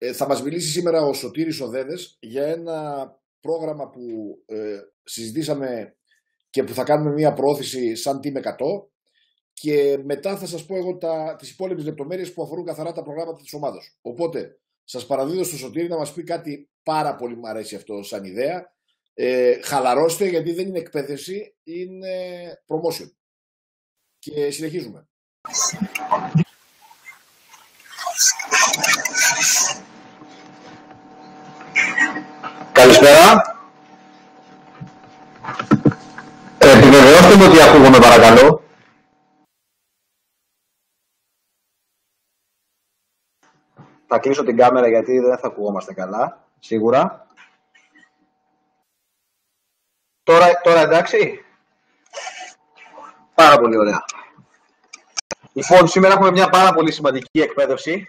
Θα μας μιλήσει σήμερα ο Σωτήρης ο Δέδες για ένα πρόγραμμα που συζητήσαμε και που θα κάνουμε μια προώθηση σαν Team 100, και μετά θα σας πω εγώ τις υπόλοιπες λεπτομέρειες που αφορούν καθαρά τα προγράμματα της ομάδας. Οπότε σας παραδίδω στο Σωτήρη να μας πει κάτι πάρα πολύ μου αρέσει αυτό σαν ιδέα. Χαλαρώστε, γιατί δεν είναι εκπαίδευση, είναι promotion. Και συνεχίζουμε. Καλησπέρα. Επιβεβαιώστε μου ότι ακούγομαι, παρακαλώ. Θα κλείσω την κάμερα γιατί δεν θα ακουγόμαστε καλά, σίγουρα. Τώρα εντάξει. Πάρα πολύ ωραία. Λοιπόν, σήμερα έχουμε μια πάρα πολύ σημαντική εκπαίδευση,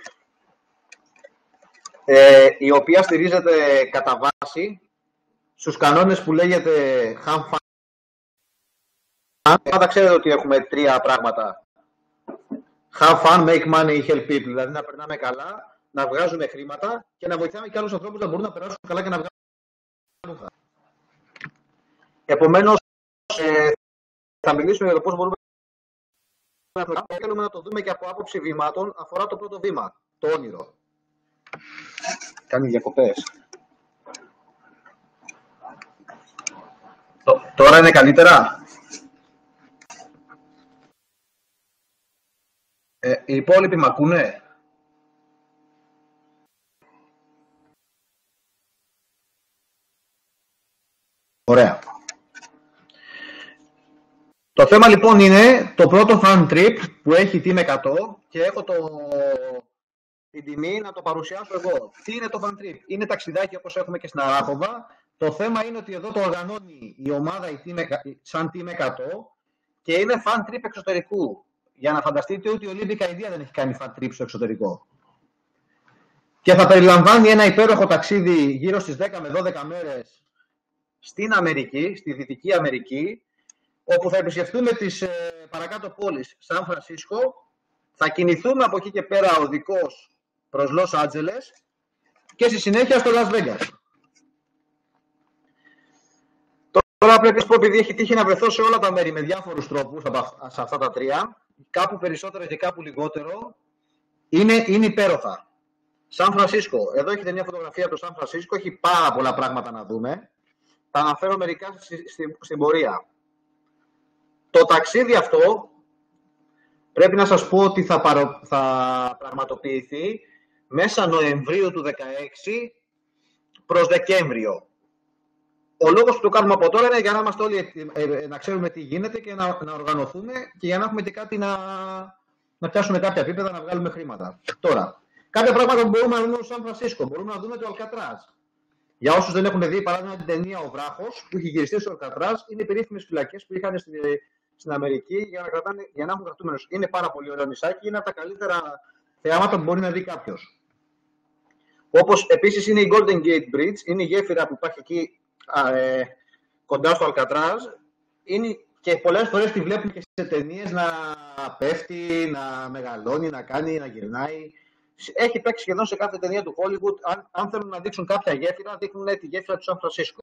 η οποία στηρίζεται κατά βάση στους κανόνες που λέγεται Have Fun. Πάντα ξέρετε ότι έχουμε τρία πράγματα. Have fun, make money, help people. Δηλαδή να περνάμε καλά, να βγάζουμε χρήματα και να βοηθάμε και άλλους ανθρώπους να μπορούν να περάσουν καλά και να βγάζουν χρήματα. Επομένως, θα μιλήσουμε για το πώς μπορούμε να το δούμε και από άποψη βημάτων. Αφορά το πρώτο βήμα, το όνειρο. Κάνει διακοπές. Τώρα είναι καλύτερα. Οι υπόλοιποι μ' ακούνε? Ωραία. Το θέμα λοιπόν είναι το πρώτο fan trip που έχει Team 100 και έχω την τιμή να το παρουσιάσω εγώ. Τι είναι το fan trip? Είναι ταξιδάκι όπως έχουμε και στην Αράχοβα. Το θέμα είναι ότι εδώ το οργανώνει η ομάδα σαν Team 100 και είναι fan trip εξωτερικού. Για να φανταστείτε ότι η Olympic Idea δεν έχει κάνει fan trip στο εξωτερικό. Και θα περιλαμβάνει ένα υπέροχο ταξίδι γύρω στις 10 με 12 μέρες στην Αμερική, στη Δυτική Αμερική, όπου θα επισκεφτούμε τις παρακάτω πόλεις Σαν Φρανσίσκο, θα κινηθούμε από εκεί και πέρα οδικός προς Λος Άντζελες και στη συνέχεια στο Las Vegas. Τώρα πρέπει να πω, επειδή έχει τύχει να βρεθώ σε όλα τα μέρη με διάφορους τρόπους σε αυτά τα τρία, κάπου περισσότερο και κάπου λιγότερο, είναι υπέροχα. Σαν Φρανσίσκο. Εδώ έχετε μια φωτογραφία από το Σαν Φρανσίσκο, έχει πάρα πολλά πράγματα να δούμε. Θα αναφέρω μερικά στην πορεία. Το ταξίδι αυτό πρέπει να σας πω ότι θα πραγματοποιηθεί μέσα Νοεμβρίου του 2016 προς Δεκέμβριο. Ο λόγος που το κάνουμε από τώρα είναι για να είμαστε όλοι να ξέρουμε τι γίνεται και να οργανωθούμε και για να έχουμε και κάτι να πιάσουμε κάποια επίπεδα, να βγάλουμε χρήματα. Τώρα, κάποια πράγματα που μπορούμε να δούμε στο Σαν Φρανσίσκο. Μπορούμε να δούμε το Αλκατράζ. Για όσους δεν έχουν δει, παράδειγμα την ταινία Ο Βράχος, που έχει γυριστεί στο Αλκατράζ, είναι οι περίφημες φυλακές που είχαν στην Αμερική για να έχουν κρατούμενους. Είναι πάρα πολύ ωραίο νησάκι, είναι από τα καλύτερα θεάματα που μπορεί να δει κάποιος. Όπως επίσης είναι η Golden Gate Bridge, είναι η γέφυρα που υπάρχει εκεί κοντά στο Αλκατράζ. Είναι και πολλές φορές τη βλέπουμε και σε ταινίες να πέφτει, να μεγαλώνει, να κάνει, να γυρνάει. Έχει παίξει σχεδόν σε κάθε ταινία του Hollywood. Αν θέλουν να δείξουν κάποια γέφυρα, δείχνουν τη γέφυρα του Σαν Φρανσίσκο.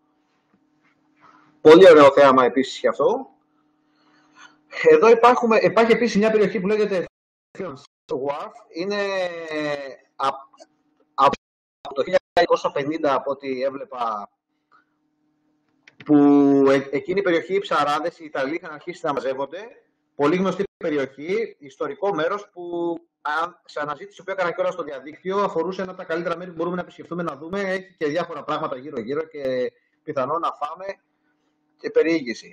Πολύ ωραίο θέαμα επίσης και αυτό. Εδώ υπάρχει επίσης μια περιοχή που λέγεται Wharf. Είναι από το 1950, από ό,τι έβλεπα, που εκείνη η περιοχή, οι ψαράδες, οι Ιταλοί είχαν αρχίσει να μαζεύονται. Πολύ γνωστή περιοχή, ιστορικό μέρος που σε αναζήτηση που έκανα κιόλας στο διαδίκτυο αφορούσε ένα από τα καλύτερα μέρη που μπορούμε να επισκεφτούμε, να δούμε. Έχει και διάφορα πράγματα γύρω-γύρω και πιθανό να φάμε και περιήγηση.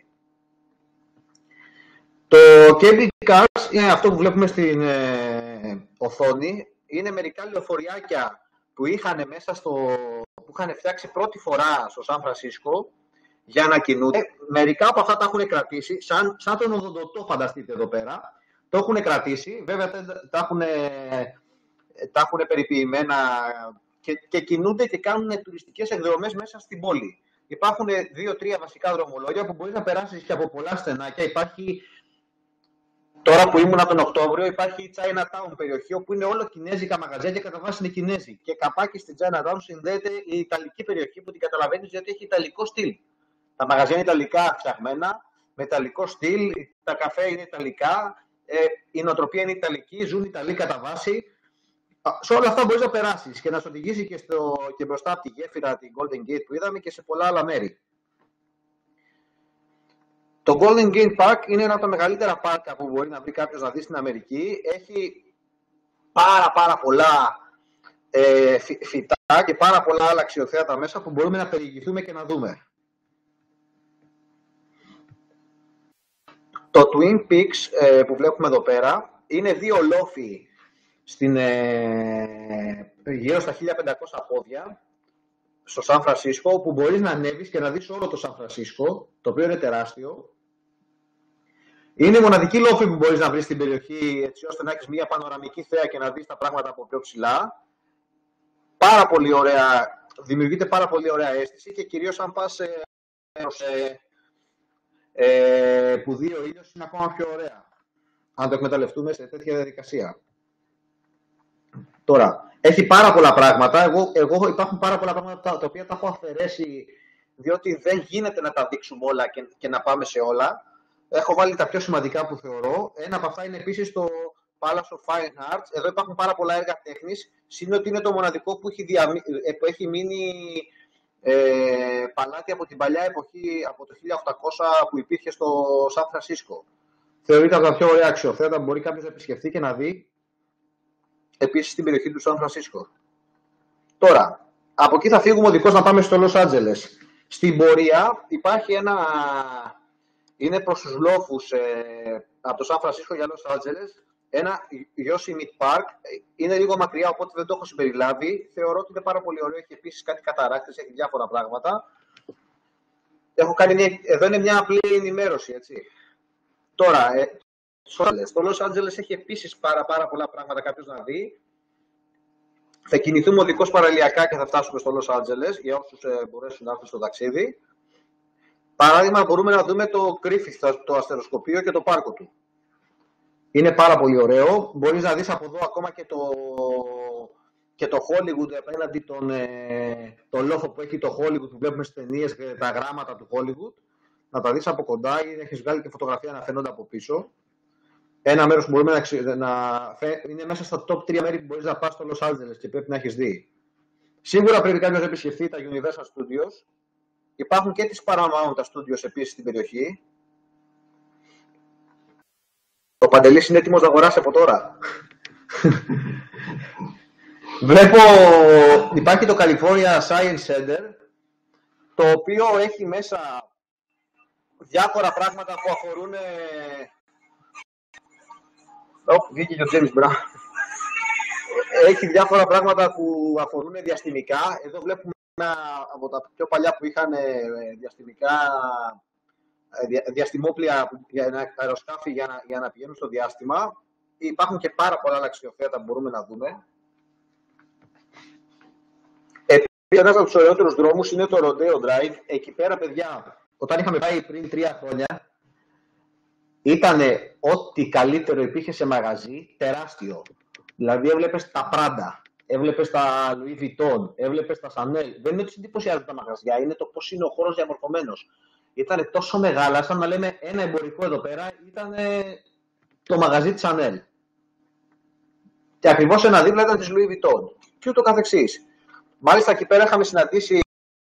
Το Camping Cars είναι αυτό που βλέπουμε στην οθόνη. Είναι μερικά λεωφοριάκια που είχαν φτιάξει πρώτη φορά στο Σαν Φρανσίσκο για να κινούνται. Μερικά από αυτά τα έχουν κρατήσει, σαν τον οδοντοτό, φανταστείτε εδώ πέρα. Το έχουν κρατήσει, βέβαια τα έχουν περιποιημένα και κινούνται και κάνουν τουριστικές εκδρομές μέσα στην πόλη. Υπάρχουν 2-3 βασικά δρομολόγια που μπορεί να περάσεις και από πολλά στενάκια. Υπάρχει Τώρα που ήμουνα τον Οκτώβριο, υπάρχει η Chinatown περιοχή, όπου είναι όλο κινέζικα μαγαζιά και κατά βάση είναι Κινέζοι. Και καπάκι στην Chinatown συνδέεται η Ιταλική περιοχή που την καταλαβαίνεις γιατί έχει Ιταλικό στυλ. Τα μαγαζιά είναι Ιταλικά φτιαγμένα, με Ιταλικό στυλ, τα καφέ είναι Ιταλικά, η νοοτροπία είναι Ιταλική, ζουν Ιταλοί κατά βάση. Σε όλα αυτά μπορείς να περάσεις και να σου οδηγήσει και μπροστά από τη γέφυρα, την Golden Gate που είδαμε και σε πολλά άλλα μέρη. Το Golden Gate Park είναι ένα από τα μεγαλύτερα πάρκα που μπορεί να βρει κάποιος να δει στην Αμερική. Έχει πάρα πολλά φυτά και πάρα πολλά άλλα αξιοθέατα μέσα που μπορούμε να περιηγηθούμε και να δούμε. Το Twin Peaks που βλέπουμε εδώ πέρα είναι 2 λόφοι γύρω στα 1500 πόδια στο Σαν Φρανσίσκο, όπου μπορείς να ανέβεις και να δεις όλο το Σαν Φρανσίσκο, το οποίο είναι τεράστιο. Είναι η μοναδική λόφη που μπορείς να βρεις στην περιοχή, έτσι ώστε να έχεις μια πανοραμική θέα και να δεις τα πράγματα από πιο ψηλά. Πάρα πολύ ωραία, δημιουργείται πάρα πολύ ωραία αίσθηση και κυρίως αν πας που δει ο ήλιος είναι ακόμα πιο ωραία. Αν το εκμεταλλευτούμε σε τέτοια διαδικασία. Τώρα, έχει πάρα πολλά πράγματα. Εγώ υπάρχουν πάρα πολλά πράγματα τα οποία τα έχω αφαιρέσει, διότι δεν γίνεται να τα δείξουμε όλα και να πάμε σε όλα. Έχω βάλει τα πιο σημαντικά που θεωρώ. Ένα από αυτά είναι επίσης το Palace of Fine Arts. Εδώ υπάρχουν πάρα πολλά έργα τέχνης, σύν ότι είναι το μοναδικό που έχει μείνει παλάτι από την παλιά εποχή, από το 1800 που υπήρχε στο Σαν Φρανσίσκο. Θεωρείται από τα πιο ωραία αξιοθέατα που μπορεί κάποιος να επισκεφτεί και να δει. Επίσης στην περιοχή του Σαν Φρανσίσκο. Τώρα, από εκεί θα φύγουμε οδικώς να πάμε στο Λος Άντζελες. Στην πορεία υπάρχει είναι προς τους λόφους από το Σαν Φρανσίσκο για Λος Άντζελες, ένα Yosemite Park. Είναι λίγο μακριά, οπότε δεν το έχω συμπεριλάβει. Θεωρώ ότι είναι πάρα πολύ ωραίο. Έχει επίσης κάτι καταράκτες, έχει διάφορα πράγματα. Εδώ είναι μια απλή ενημέρωση, έτσι. Τώρα, στο Λος Άντζελες έχει επίσης πάρα πολλά πράγματα κάποιος να δει. Θα κινηθούμε οδικώς παραλιακά και θα φτάσουμε στο Λος Άντζελες για όσους μπορέσουν να έρθουν στο ταξίδι. Παράδειγμα, μπορούμε να δούμε το Griffith, το αστεροσκοπείο και το πάρκο του. Είναι πάρα πολύ ωραίο. Μπορείς να δεις από εδώ ακόμα και το Hollywood απέναντι τον λόφο που έχει το Hollywood που βλέπουμε στις ταινίες και τα γράμματα του Hollywood. Να τα δεις από κοντά ή έχεις βγάλει και φωτογραφία να φαίνονται από πίσω. Ένα μέρος που μπορούμε είναι μέσα στα top 3 μέρη που μπορείς να πας στο Los Angeles και πρέπει να έχεις δει. Σίγουρα πρέπει κάποιος να επισκεφθεί τα Universal Studios. Υπάρχουν και τις Paramount Studios επίσης στην περιοχή. Ο Παντελής είναι έτοιμος να αγοράσει από τώρα. Βλέπω, υπάρχει το California Science Center, το οποίο έχει μέσα διάφορα πράγματα που αφορούν... βγήκε και ο James Brown. Έχει διάφορα πράγματα που αφορούν διαστημικά. Εδώ βλέπουμε ένα από τα πιο παλιά που είχαν διαστημικά διαστημόπλια για αεροσκάφη για να πηγαίνουν στο διάστημα. Υπάρχουν και πάρα πολλά άλλα αξιοθέατα που μπορούμε να δούμε. Επίσης, ένας από τους ωραιότερους δρόμους είναι το Rodeo Drive. Εκεί πέρα, παιδιά, όταν είχαμε πάει πριν 3 χρόνια, ήταν ό,τι καλύτερο υπήρχε σε μαγαζί, τεράστιο. Δηλαδή έβλεπες τα Prada, έβλεπες τα Louis Vuitton, έβλεπες τα Chanel. Δεν είναι ότι σε εντυπωσιάζουν τα μαγαζιά, είναι το πώς είναι ο χώρος διαμορφωμένος. Ήταν τόσο μεγάλα, σαν να λέμε ένα εμπορικό εδώ πέρα, ήταν το μαγαζί της Chanel. Και ακριβώς ένα δίπλα ήταν της Louis Vuitton. Και ούτω καθεξής. Μάλιστα εκεί πέρα είχαμε συναντήσει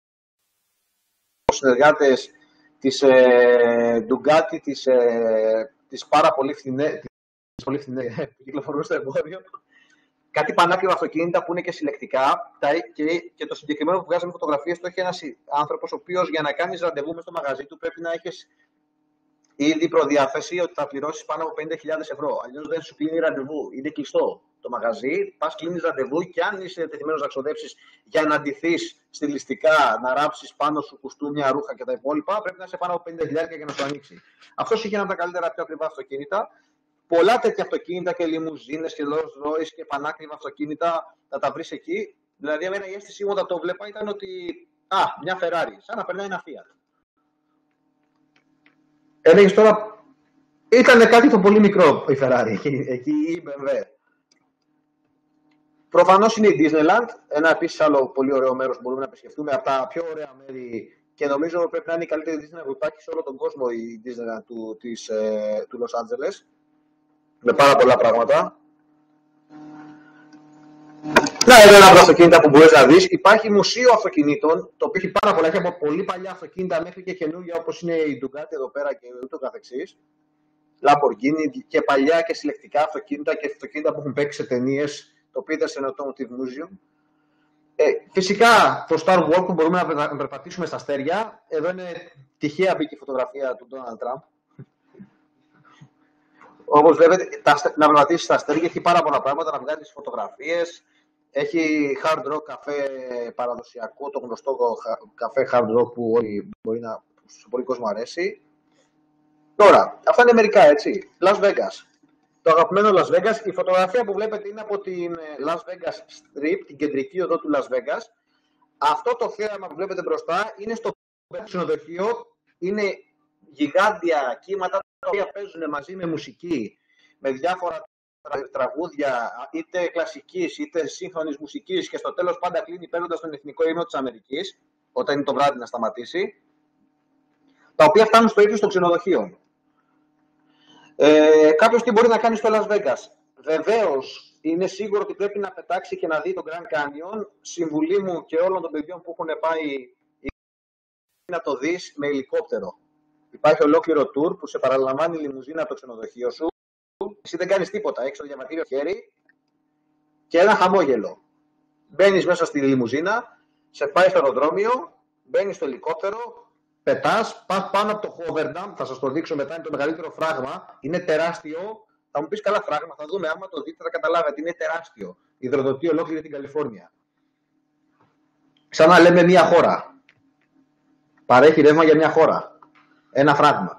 συνεργάτες της Ducati, της πάρα πολύ φθηνές που κυκλοφορούν στο εμπόριο. Κάτι πανάκριβα αυτοκίνητα που είναι και συλλεκτικά. Και το συγκεκριμένο που βγάζαμε φωτογραφίες το έχει ένας άνθρωπος ο οποίος για να κάνεις ραντεβού μες στο μαγαζί του πρέπει να έχεις ήδη προδιάθεση ότι θα πληρώσεις πάνω από 50.000 ευρώ. Αλλιώς δεν σου κλείνει ραντεβού. Είναι κλειστό το μαγαζί. Πας, κλείνεις ραντεβού και αν είσαι διατεθειμένος να ξοδέψεις για να ντυθείς στιλιστικά, να ράψεις πάνω σου κουστούμια, ρούχα και τα υπόλοιπα, πρέπει να είσαι πάνω από 50.000 για να σου ανοίξει. Αυτό είχε ένα από τα καλύτερα πιο ακριβά αυτοκίνητα. Πολλά τέτοια αυτοκίνητα και λιμουζίνες και Rolls Royce και πανάκριβα αυτοκίνητα θα τα βρεις εκεί. Δηλαδή, εμένα η αίσθησή μου όταν το βλέπα ήταν ότι μια Ferrari, σαν να περνάει ένα Fiat. Έλεγες τώρα, Ήταν κάτι το πολύ μικρό η Ferrari, εκεί η BMW. Προφανώς είναι η Disneyland, ένα επίσης άλλο πολύ ωραίο μέρος που μπορούμε να επισκεφτούμε, από τα πιο ωραία μέρη και νομίζω πρέπει να είναι η καλύτερη Disneyland που υπάρχει σε όλο τον κόσμο, η Disneyland του Los Angeles, με πάρα πολλά πράγματα. Να, εδώ είναι από τα αυτοκίνητα που μπορείς να δεις. Υπάρχει μουσείο αυτοκινήτων, το οποίο έχει πάρα πολλά, έχει από πολύ παλιά αυτοκίνητα μέχρι και καινούργια, όπως είναι η Ducati εδώ πέρα και ούτω καθεξής. Lamborghini και παλιά και συλλεκτικά αυτοκίνητα και αυτοκίνητα που έχουν παίξει σε ταινίες, το οποίο ήταν σε ένα Automotive Museum. Φυσικά το Star Wars που μπορούμε να περπατήσουμε στα αστέρια. Εδώ είναι τυχαία μπήκε η φωτογραφία του Donald Trump. Όπως βλέπετε, να περπατήσεις στα αστέρια έχει πάρα πολλά πράγματα, να βγάλεις φωτογραφίες. Έχει hard rock καφέ παραδοσιακό, το γνωστό καφέ hard rock που όλοι μπορεί να, σε πολύ κόσμο αρέσει. Τώρα, αυτά είναι μερικά, έτσι. Las Vegas. Το αγαπημένο Las Vegas. Η φωτογραφία που βλέπετε είναι από την Las Vegas Strip, την κεντρική οδό του Las Vegas. Αυτό το θέαμα που βλέπετε μπροστά είναι στο ξενοδοχείο. Είναι γιγάντια κύματα τα οποία παίζουν μαζί με μουσική, με διάφορα τραγούδια, είτε κλασικής είτε σύγχρονης μουσικής και στο τέλος πάντα κλείνει παίρνοντας τον εθνικό ύμνο της Αμερικής, όταν είναι το βράδυ να σταματήσει, τα οποία φτάνουν στο ίδιο στο ξενοδοχείο. Κάποιος τι μπορεί να κάνει στο Las Vegas? Βεβαίως, είναι σίγουρο ότι πρέπει να πετάξει και να δει τον Grand Canyon. Συμβουλή μου και όλων των παιδιών που έχουν πάει να το δεις με ελικόπτερο. Υπάρχει ολόκληρο tour που σε παραλαμβάνει η λιμουζίνα από το ξενοδοχείο σου. Εσύ δεν κάνεις τίποτα, έχεις το διαβατήριο χέρι και ένα χαμόγελο. Μπαίνεις μέσα στη λιμουζίνα, σε πάει στο αεροδρόμιο, μπαίνεις στο ελικόπτερο, πετάς, πας πάνω από το Hoverdam, θα σας το δείξω μετά, είναι το μεγαλύτερο φράγμα, είναι τεράστιο. Θα μου πεις καλά φράγμα, θα δούμε, άμα το δείτε θα καταλάβετε, είναι τεράστιο. Υδροδοτεί ολόκληρη την Καλιφόρνια. Σαν να λέμε μια χώρα. Παρέχει ρεύμα για μια χώρα. Ένα φράγμα.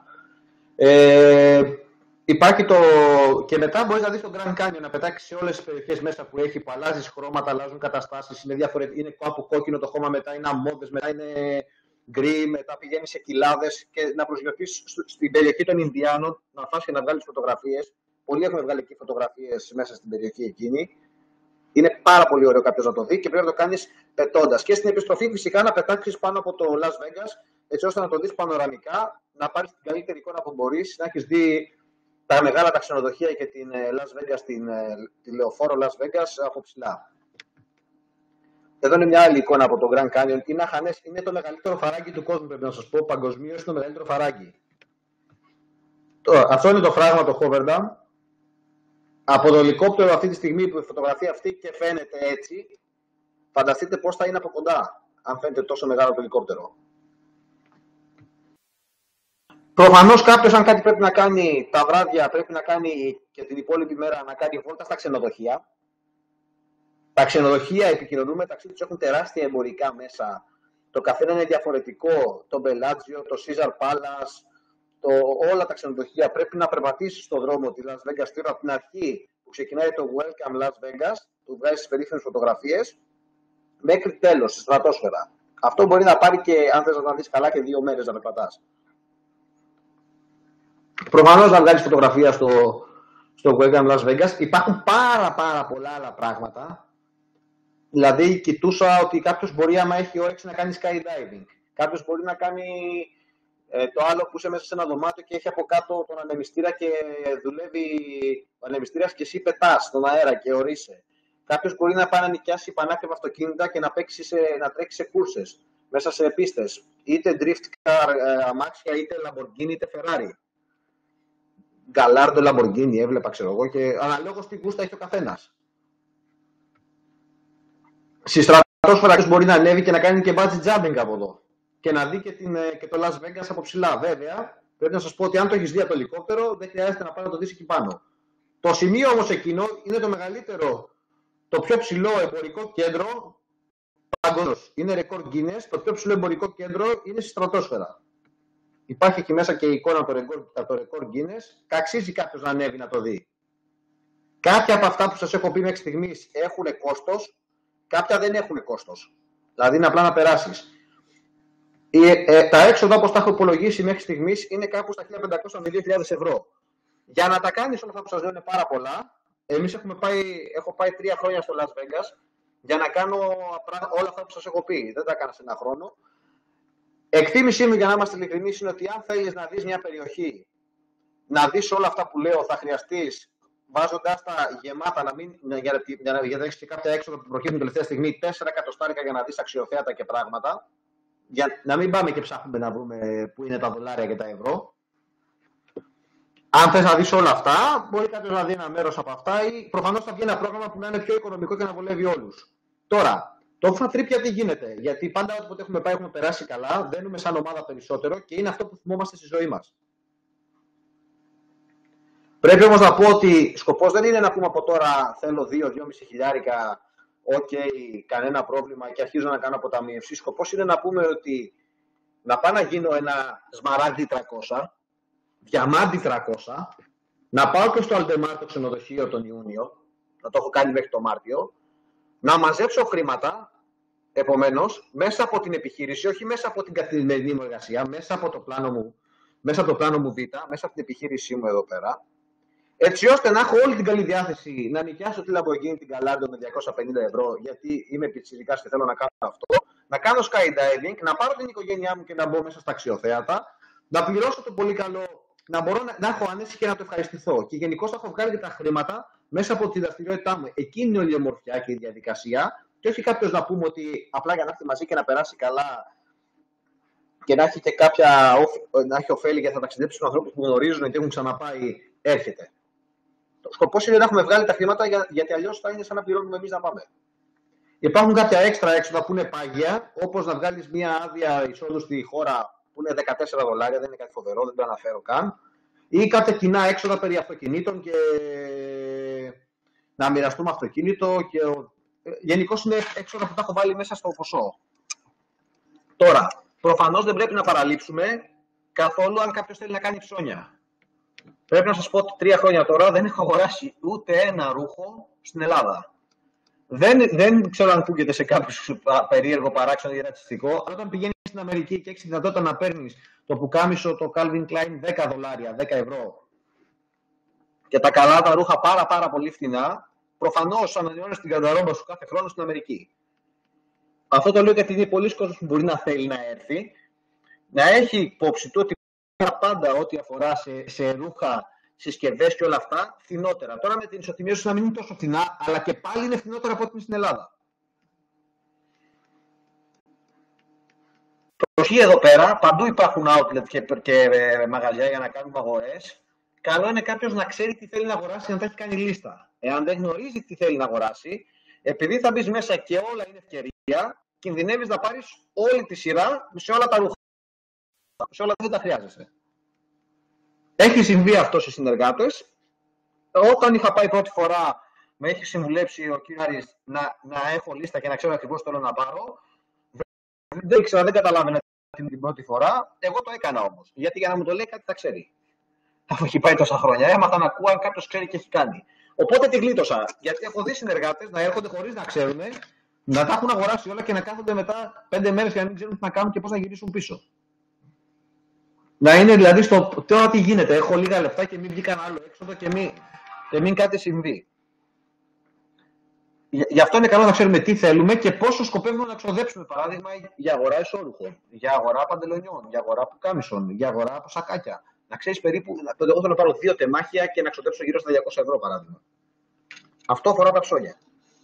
Υπάρχει και μετά μπορείς να δεις τον Grand Canyon, να πετάξεις σε όλες τις περιοχές μέσα που έχει, που αλλάζεις χρώματα, αλλάζουν καταστάσεις, είναι κάπου κόκκινο το χώμα, μετά είναι αμμώδες, μετά είναι γκρι, μετά πηγαίνεις σε κοιλάδες και να προσγειωθείς στην περιοχή των Ινδιάνων, να φας και να βγάλεις φωτογραφίες. Πολλοί έχουν βγάλει εκεί φωτογραφίες μέσα στην περιοχή εκείνη. Είναι πάρα πολύ ωραίο κάποιος να το δει και πρέπει να το κάνεις πετώντας. Και στην επιστροφή φυσικά να πετάξεις πάνω από το Las Vegas, έτσι ώστε να το δεις πανοραμικά, να πάρεις την καλύτερη εικόνα που μπορείς, να έχεις δει τα μεγάλα τα ξενοδοχεία και την Las Vegas, τη λεωφόρο Las Vegas από ψηλά. Εδώ είναι μια άλλη εικόνα από το Grand Canyon. Είναι αχανές, είναι το μεγαλύτερο φαράγγι του κόσμου, πρέπει να σας πω. Παγκοσμίως είναι το μεγαλύτερο φαράγγι. Αυτό είναι το φράγμα, το Hoverdam. Από το ελικόπτερο αυτή τη στιγμή που η φωτογραφία αυτή και φαίνεται έτσι, φανταστείτε πώς θα είναι από κοντά, αν φαίνεται τόσο μεγάλο το ελικόπτερο. Προφανώς κάποιος, αν κάτι πρέπει να κάνει τα βράδια, πρέπει να κάνει και την υπόλοιπη μέρα να κάνει βόλτα στα ξενοδοχεία. Τα ξενοδοχεία επικοινωνούν μεταξύ τους, έχουν τεράστια εμπορικά μέσα. Το καθένα είναι διαφορετικό. Το Bellagio, το Caesar Palace, όλα τα ξενοδοχεία. Πρέπει να περπατήσεις στον δρόμο τη Las Vegas Strip από την αρχή που ξεκινάει το Welcome Las Vegas, που βγάζει τις περίφημες φωτογραφίες, μέχρι τέλος, στη στρατόσφαιρα. Αυτό μπορεί να πάρει και, αν θες να τα δεις καλά, και 2 μέρες να περπατάς. Προφανώς να βγάλεις φωτογραφία στο Welcome Las Vegas. Υπάρχουν πάρα πολλά άλλα πράγματα. Δηλαδή, κοιτούσα ότι κάποιος μπορεί, άμα έχει όρεξη, να κάνει skydiving. Κάποιος μπορεί να κάνει το άλλο που είσαι μέσα σε ένα δωμάτιο και έχει από κάτω τον ανεμιστήρα και δουλεύει ο ανεμιστήρας και εσύ πετάς στον αέρα και ορείσαι. Κάποιος μπορεί να πάει να νοικιάσει πανάκριβα αυτοκίνητα και να τρέξει σε κούρσες μέσα σε πίστες. Είτε drift car, αμάξια, είτε Lamborghini, είτε Ferrari. Γκαλάρντο Lamborghini έβλεπα, ξέρω εγώ, και αναλόγως τι γούστα έχει ο καθένας. Στη στρατόσφαιρα μπορεί να ανέβει και να κάνει και bungee jumping από εδώ και να δει και το Las Vegas από ψηλά. Βέβαια, πρέπει να σας πω ότι αν το έχεις δει από το ελικόπτερο, δεν χρειάζεται να πάει να το δεις εκεί πάνω. Το σημείο όμως εκείνο είναι το μεγαλύτερο, το πιο ψηλό εμπορικό κέντρο παγκοσμίως. Είναι ρεκόρ Guinness, το πιο ψηλό εμπορικό κέντρο είναι στη στρατόσφαιρα. Υπάρχει εκεί μέσα και η εικόνα από το ρεκόρ Guinness. Αξίζει κάποιος να ανέβει να το δει. Κάποια από αυτά που σας έχω πει μέχρι στιγμής έχουν κόστος, κάποια δεν έχουν κόστος. Δηλαδή είναι απλά να περάσεις. Τα έξοδα, όπως τα έχω υπολογίσει μέχρι στιγμής, είναι κάπου στα 1.500 με 2.000 ευρώ. Για να τα κάνεις όλα αυτά που σας λέω είναι πάρα πολλά. Έχω πάει 3 χρόνια στο Las Vegas για να κάνω όλα αυτά που σας έχω πει. Δεν τα έκανα σε ένα χρόνο. Εκτίμησή μου, για να είμαστε ειλικρινείς, είναι ότι αν θέλεις να δεις μια περιοχή, να δεις όλα αυτά που λέω, θα χρειαστείς, βάζοντας τα γεμάτα, για να έχεις και κάποια έξοδο που προκύπτουν τελευταία στιγμή, 4 εκατοστάρικα για να δεις αξιοθέατα και πράγματα. Για να μην πάμε και ψάχνουμε να βρούμε πού είναι τα δολάρια και τα ευρώ. Αν θες να δεις όλα αυτά, μπορεί κάποιος να δει ένα μέρος από αυτά ή προφανώς θα βγει ένα πρόγραμμα που να είναι πιο οικονομικό και να βολεύει όλους. Τώρα, το φατρίπια τι γίνεται, γιατί πάντα όποτε έχουμε πάει έχουμε περάσει καλά, δένουμε σαν ομάδα περισσότερο και είναι αυτό που θυμόμαστε στη ζωή μας. Πρέπει όμως να πω ότι σκοπός δεν είναι να πούμε από τώρα θέλω 2-2,5 χιλιάρικα, κανένα πρόβλημα και αρχίζω να κάνω αποταμίευση. Σκοπός είναι να πούμε ότι να πάω να γίνω ένα σμαράγδι 300, διαμάντι 300, να πάω και στο Αλντεμάρ το ξενοδοχείο τον Ιούνιο, να το έχω κάνει μέχρι το Μάρτιο, να μαζέψω χρήματα, επομένως, μέσα από την επιχείρηση, όχι μέσα από την καθημερινή μου εργασία, μέσα από το πλάνο μου Β, μέσα από την επιχείρησή μου εδώ πέρα, έτσι ώστε να έχω όλη την καλή διάθεση να νοικιάσω τη Lamborghini την Gallardo με 250 ευρώ, γιατί είμαι πιτσιρικάς και θέλω να κάνω αυτό, να κάνω skydiving, να πάρω την οικογένειά μου και να μπω μέσα στα αξιοθέατα, να πληρώσω το πολύ καλό, να μπορώ να έχω άνεση και να το ευχαριστηθώ. Και γενικώς θα έχω βγάλει και τα χρήματα μέσα από τη δραστηριότητά μου. Εκείνη είναι όλη η ομορφιά και η διαδικασία, και όχι κάποιος να πούμε ότι απλά για να έρθει μαζί και να περάσει καλά και να έχει και να έχει ωφέλη για να ταξιδέψει στους ανθρώπους που γνωρίζουν και έχουν ξαναπάει, έρχεται. Το σκοπός είναι να έχουμε βγάλει τα χρήματα, γιατί αλλιώς θα είναι σαν να πληρώνουμε εμείς να πάμε. Υπάρχουν κάποια έξτρα έξοδα που είναι πάγια, όπως να βγάλεις μια άδεια εισόδου στη χώρα που είναι 14 δολάρια, δεν είναι κάτι φοβερό, δεν το αναφέρω καν, ή κάποια κοινά έξοδα περί αυτοκινήτων και να μοιραστούμε αυτοκίνητο. Γενικώς είναι έξοδα που τα έχω βάλει μέσα στο ποσό. Τώρα, προφανώς δεν πρέπει να παραλείψουμε καθόλου αν κάποιος θέλει να κάνει ψώνια. Πρέπει να σας πω ότι 3 χρόνια τώρα δεν έχω αγοράσει ούτε ένα ρούχο στην Ελλάδα. Δεν ξέρω αν ακούγεται σε κάποιους περίεργο, παράξενο ή ρατσιστικό, αλλά όταν πηγαίνεις στην Αμερική και έχεις τη δυνατότητα να παίρνεις το πουκάμισο, το Calvin Klein 10 δολάρια, 10 ευρώ και τα καλά τα ρούχα πάρα πολύ φθηνά, προφανώς ανανεώνεις την γαρνταρόμπα σου κάθε χρόνο στην Αμερική. Αυτό το λέω γιατί είναι πολλοί κόσμος που μπορεί να θέλει να έρθει, να έχει υπόψη του ότι πάντα ό,τι αφορά σε ρούχα, συσκευές και όλα αυτά, φθηνότερα. Τώρα με την ισοτιμίωση να μην είναι τόσο φθηνά, αλλά και πάλι είναι φθηνότερα από ό,τι είναι στην Ελλάδα. Προσοχή εδώ πέρα, παντού υπάρχουν outlet και μαγαζιά για να κάνουμε αγορές. Καλό είναι κάποιος να ξέρει τι θέλει να αγοράσει, να τα έχει κάνει λίστα. Εάν δεν γνωρίζει τι θέλει να αγοράσει, επειδή θα μπεις μέσα και όλα είναι ευκαιρία, κινδυνεύεις να πάρεις όλη τη σειρά σε όλα τα ρούχα. Σε όλα δεν τα χρειάζεσαι. Έχει συμβεί αυτό σε συνεργάτες. Όταν είχα πάει πρώτη φορά, με έχει συμβουλέψει ο κύριος να έχω λίστα και να ξέρω ακριβώς τι θέλω να πάρω. Δεν ήξερα, δεν καταλάβαινα την πρώτη φορά. Εγώ το έκανα όμως. Γιατί για να μου το λέει κάτι θα ξέρει. Αφού έχει πάει τόσα χρόνια, έμαθα να ακούω αν κάποιος ξέρει και έχει κάνει. Οπότε τη γλίτωσα. Γιατί έχω δει συνεργάτες να έρχονται χωρίς να ξέρουν, να τα έχουν αγοράσει όλα και να κάθονται μετά 5 μέρες για να μην ξέρουν τι να κάνουν και πώς να γυρίσουν πίσω. Να είναι δηλαδή στο τώρα τι γίνεται. Έχω λίγα λεφτά και μην βγει κανένα άλλο έξοδο και μην κάτι συμβεί. Γι' αυτό είναι καλό να ξέρουμε τι θέλουμε και πόσο σκοπεύουμε να ξοδέψουμε. Παράδειγμα, για αγορά ισόρουχων, για αγορά παντελονιών, για αγορά πουκάμισων, για αγορά ποσακάκια. Να ξέρεις περίπου, εγώ θέλω να πάρω 2 τεμάχια και να ξοδέψω γύρω στα 200 ευρώ παράδειγμα. Αυτό αφορά τα ψώνια.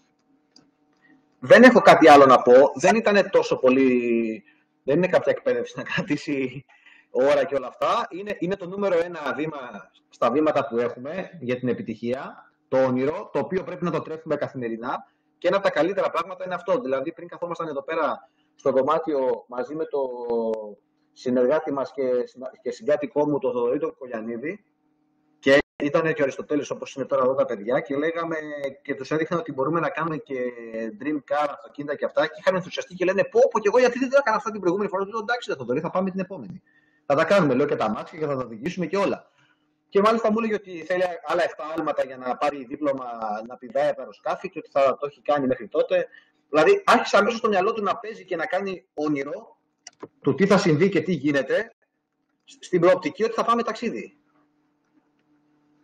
Δεν έχω κάτι άλλο να πω. Δεν ήταν τόσο πολύ. Δεν είναι κάποια εκπαίδευση να κρατήσει ώρα και όλα αυτά. Είναι το νούμερο 1 βήμα στα βήματα που έχουμε για την επιτυχία. Το όνειρο, το οποίο πρέπει να το τρέφουμε καθημερινά. Και ένα από τα καλύτερα πράγματα είναι αυτό. Δηλαδή, πριν καθόμασταν εδώ πέρα στο δωμάτιο μαζί με το συνεργάτη μας και συγκάτοικό μου, τον Θοδωρή τον Κολιανίδη, και ήταν και ο Αριστοτέλης όπως είναι τώρα εδώ τα παιδιά, και λέγαμε και τους έδειχνα ότι μπορούμε να κάνουμε και dream car, αυτοκίνητα και αυτά. Και είχαν ενθουσιαστεί και λένε: Πω, και εγώ γιατί δεν έκανα αυτά την προηγούμενη φορά. Λέω: Εντάξει, Θοδωρή, θα πάμε την επόμενη. Θα τα κάνουμε, λέω, και τα μάτια και θα τα οδηγήσουμε και όλα. Και μάλιστα μου έλεγε ότι θέλει άλλα 7 άλματα για να πάρει δίπλωμα να πηδάει από αεροσκάφη και ότι θα το έχει κάνει μέχρι τότε. Δηλαδή, άρχισε αμέσως στο μυαλό του να παίζει και να κάνει όνειρο του τι θα συμβεί και τι γίνεται, στην προοπτική ότι θα πάμε ταξίδι.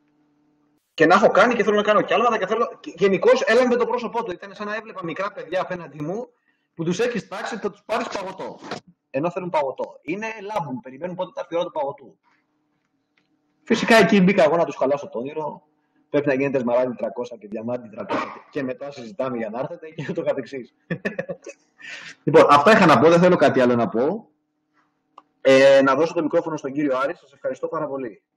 Και να έχω κάνει και θέλω να κάνω κι άλλα. Γενικώς έλαμπε το πρόσωπό του. Ήταν σαν να έβλεπα μικρά παιδιά απέναντί μου που τους έχεις τάξει, θα τους πάρεις παγωτό. Ενώ θέλουν παγωτό. Είναι λάμπουν, περιμένουν πότε θα έρθει η ώρα του παγωτού. Φυσικά εκεί μπήκα εγώ να τους χαλάσω το όνειρο. Πρέπει να γίνετε σμαράγδι 300 και διαμάντι 300 και μετά συζητάμε για να έρθετε και το καθεξής. Λοιπόν, αυτά είχα να πω, δεν θέλω κάτι άλλο να πω. Να δώσω το μικρόφωνο στον κύριο Άρη. Σας ευχαριστώ πάρα πολύ.